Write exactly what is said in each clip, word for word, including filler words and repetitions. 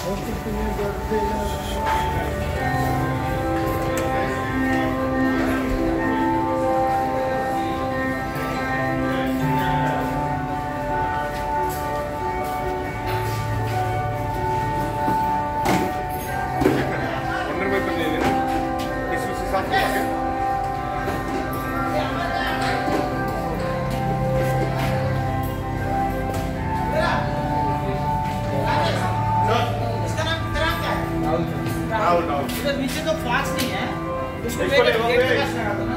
नीचे तो फ्लाक्स नहीं है, उसको लेके फ्लाक्स लगा दो ना,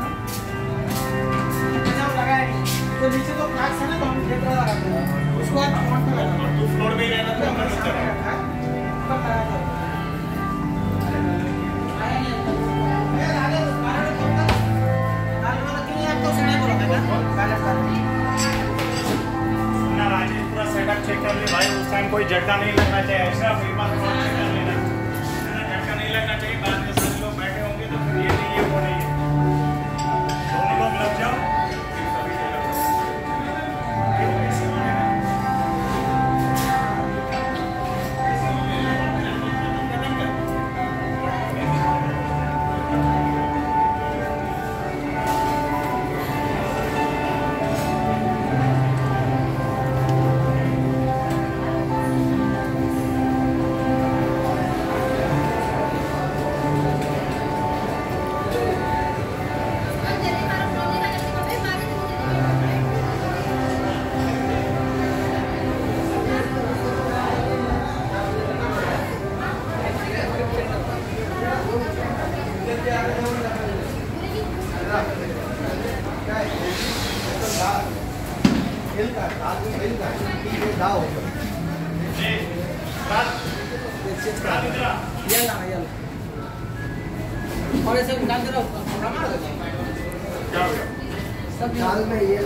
लगाया नहीं तो नीचे तो फ्लाक्स है ना, तो हम लेकर लगा दो उसको, आप फ्रंट में लगा दो, फ्लोर में ही रहना तो हम लोग चल रहा है ऊपर लगा दो। आया नहीं मैं आगे कारण कब तक काल वाला क्यों आपको सुनाई बोला था ना पहले साल ना राजेश पूरा सेटअप चेक कर ले भाई, उस टाइम कोई झटका नहीं लगना चाहिए, ऐसा फिर बात चेक कर लेना, झटका नहीं लगना चाहिए, बाद में सभी लोग बैठे होंगे तो फिर ये नहीं ये वो नहीं है, दोनों लोग लग जाओ और ऐसे निकाल के रखो क्या हो गया सब दाल में ये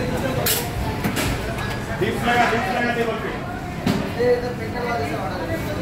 डिप्स लगा डिप्स लगा टेबल पे ये इधर पेटर वाले से ऑर्डर